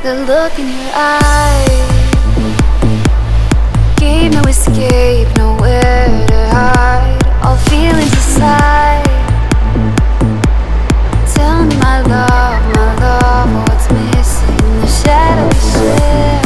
The look in your eyes gave no escape, nowhere to hide. All feelings aside, tell me my love, what's missing? The shadow we share,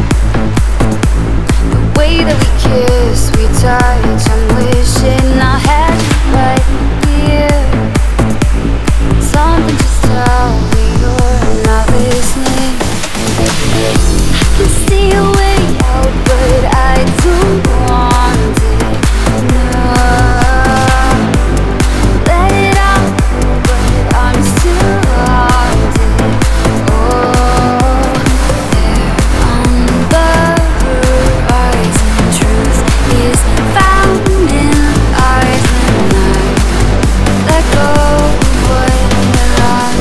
the way that we kiss, we touch. I'm wishing I had you right here. Something just tell me you're not listening. I can see a way out, but I don't want it. No, let it out, but I'm still haunted. Oh, there on the horizon, truth is found in eyes when I let go of what I lost.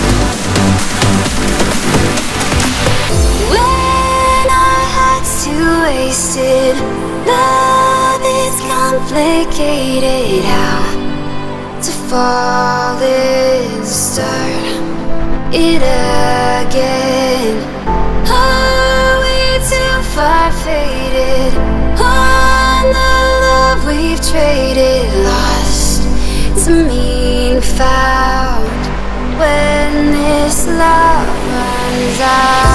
When our hearts too wasted, love is complicated. How to fall is start it again. Are we too far faded on the love we've traded? Lost to mean found when this love runs out.